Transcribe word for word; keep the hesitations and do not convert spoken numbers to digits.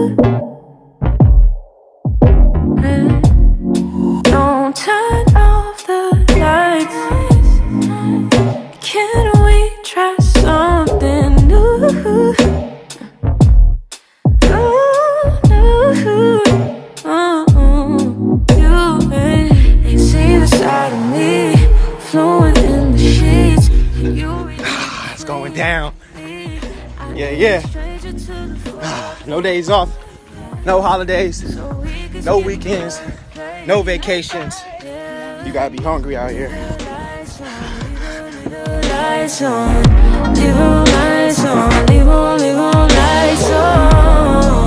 Don't turn off the lights. Can we try something new? Oh, no. Oh, you ain't see the side of me flowing in the sheets. It's going down. Yeah, yeah. No days off, no holidays, no weekends, no vacations. You gotta be hungry out here. Lights on, leave all lights on, leave all, leave all lights on.